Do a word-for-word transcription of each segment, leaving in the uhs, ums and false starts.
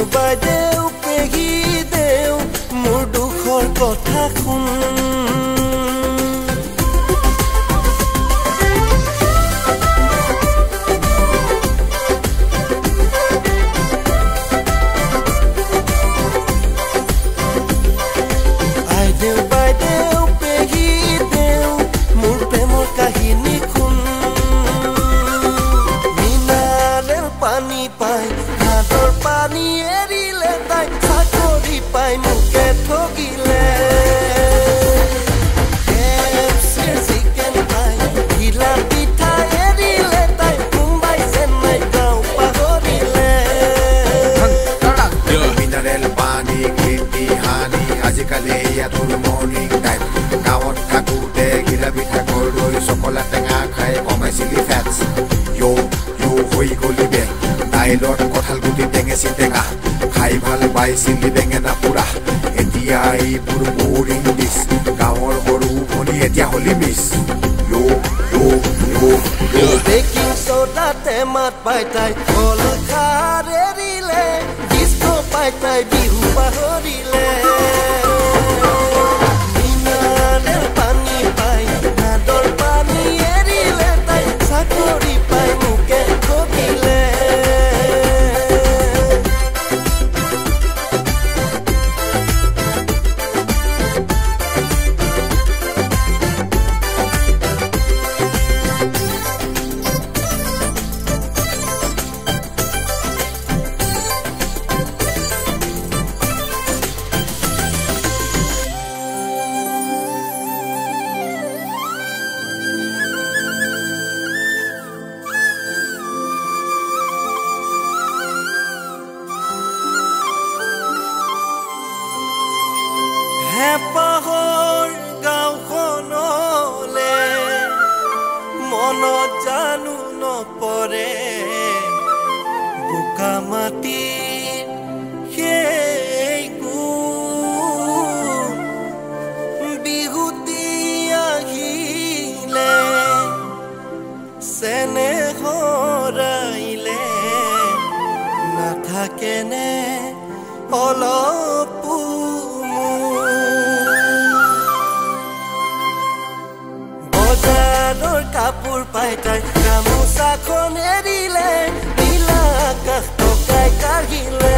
বাইদেউ পেহী দেউ মোৰ দুখৰ কথা শুন Lord kothal guti tenge sitega khai bhal bai sili benge na pura etia ei pur boring dis gaor horu boni etia holi miss yo yo yo yo baking soda te mat pai tai hol khare rile disco pai tai bihu pahorile Minarel pani pai nador pani erile tai sakori pai muke khobile কাপোৰ পাই তাই গামোচা খন এৰিলে নীলা আকাশ টকাই কাঢ়িলে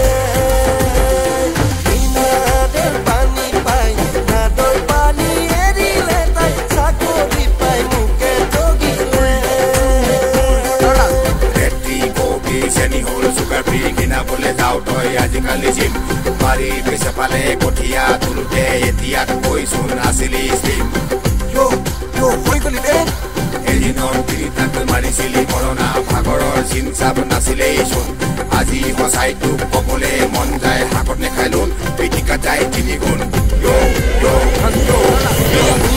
mineral পানী পাই নাদৰ পানী এৰিলে তাই চাকৰি পাই মুকে ঠগিলে ৰেডি কবি চেনি হল চুগাৰ ফ্ৰী কিনাবলে যাওঁ তই আজিকালি জিম মাৰি পিছে পালে কঠিয়া তোলোতে এতিয়া কৈছোন আছিলি স্লিম yo yo হৈ গলি দে এদিনৰ তিৰিটাক মাৰিছিলি কৰনা ভাগৰৰ চিন চাব নাছিলেই চোন আজি সঁচাইটো ক'বলে মন যায় হাকত নেখাই লোন পিটিকা যায় তিনি গুণ yo yo yo